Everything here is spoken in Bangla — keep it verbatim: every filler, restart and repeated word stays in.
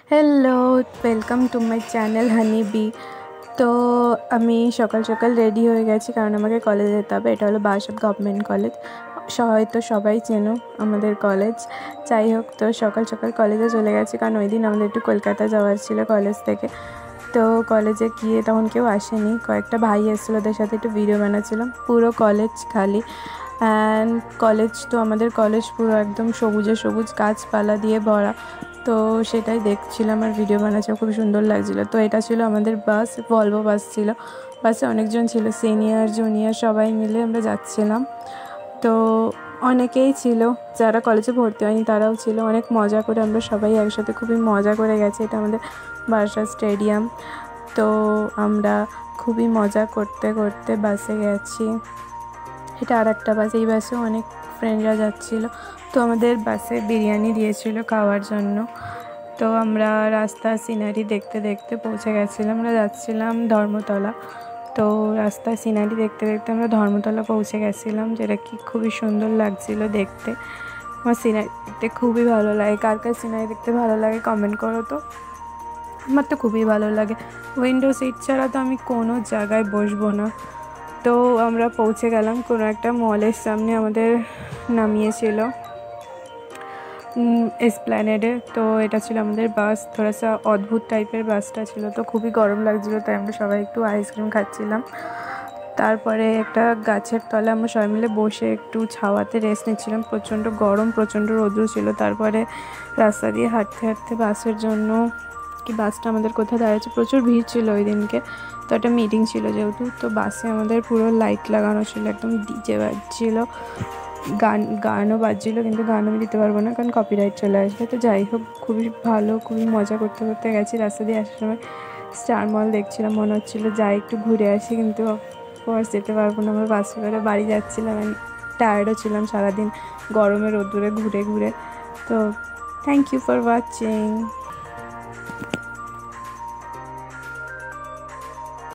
Hello, welcome to my channel honey bee. তো আমি সকাল সকাল রেডি হয়ে গেছি কারণ আমাকে কলেজে যেতে হবে। এটা হলো বারাসাত গভর্নমেন্ট কলেজ, হয়তো সবাই চেনো আমাদের কলেজ। যাই হোক, তো সকাল সকাল কলেজে চলে গেছি কারণ ওই দিন আমাদের একটু কলকাতা যাওয়ার ছিল কলেজ থেকে। তো কলেজে গিয়ে তখন কেউ আসেনি, কয়েকটা ভাই এসেছিলো, ওদের সাথে একটু ভিডিও বানাচ্ছিলাম। পুরো কলেজ খালি। অ্যান্ড কলেজ তো আমাদের কলেজ পুরো একদম সবুজে সবুজ গাছপালা দিয়ে ভরা। তো সেটাই দেখছিলাম আর ভিডিও বানাচ্ছিলাম, খুব সুন্দর লাগছিলো। তো এটা ছিল আমাদের বাস, ভলভো বাস ছিল। বাসে অনেকজন ছিল, সিনিয়র জুনিয়র সবাই মিলে আমরা যাচ্ছিলাম। তো অনেকেই ছিল, যারা কলেজে ভর্তি হয়নি তারাও ছিল। অনেক মজা করে আমরা সবাই একসাথে খুবই মজা করে গেছি। এটা আমাদের বারাসাত স্টেডিয়াম। তো আমরা খুবই মজা করতে করতে বাসে গেছি। এটা আর একটা বাস, এই বাসেও অনেক ফ্রেন্ডরা যাচ্ছিলো। তো আমাদের বাসে বিরিয়ানি দিয়েছিল খাওয়ার জন্য। তো আমরা রাস্তা সিনারি দেখতে দেখতে পৌঁছে গেছিলাম, আমরা যাচ্ছিলাম ধর্মতলা। তো রাস্তা সিনারি দেখতে দেখতে আমরা ধর্মতলা পৌঁছে গেছিলাম, যেটা কি খুবই সুন্দর লাগছিল দেখতে। আমার সিনারি দেখতে খুবই ভালো লাগে। কার কার সিনারি দেখতে ভালো লাগে কমেন্ট করো তো। আমার তো খুবই ভালো লাগে। উইন্ডো সিট ছাড়া তো আমি কোনো জায়গায় বসবো না। তো আমরা পৌঁছে গেলাম কোনো একটা মলের সামনে, আমাদের নামিয়েছিল এসপ্ল্যানেডে। তো এটা ছিল আমাদের বাস, থোড়াসা অদ্ভুত টাইপের বাসটা ছিল। তো খুবই গরম লাগছিলো, তাই আমরা সবাই একটু আইসক্রিম খাচ্ছিলাম। তারপরে একটা গাছের তলে আমরা সবাই মিলে বসে একটু ছাওয়াতে রেস্ট নিচ্ছিলাম। প্রচণ্ড গরম, প্রচণ্ড রৌদ্র ছিল। তারপরে রাস্তা দিয়ে হাঁটতে হাঁটতে বাসের জন্য, কি বাসটা আমাদের কোথায় দাঁড়িয়েছে, প্রচুর ভিড় ছিল ওই দিনকে। তো একটা মিটিং ছিল যেহেতু, তো বাসে আমাদের পুরো লাইট লাগানো ছিল, একদম ডিজে বাজছিল, গান গানও বাজছিলো, কিন্তু গান আমি দিতে পারবো না কারণ কপিরাইট চলে আসবে। তো যাই হোক, খুবই ভালো, খুবই মজা করতে করতে গেছি। রাস্তা দিয়ে আসার সময় স্টার মল দেখছিলাম, মনে হচ্ছিলো যাই একটু ঘুরে আসি, কিন্তু অফকোর্স যেতে পারবো না। আমরা বাসে করে বাড়ি যাচ্ছিলাম, আমি টায়ার্ডও ছিলাম সারাদিন গরমে রোদ্দুরে ঘুরে ঘুরে। তো থ্যাংক ইউ ফর ওয়াচিং।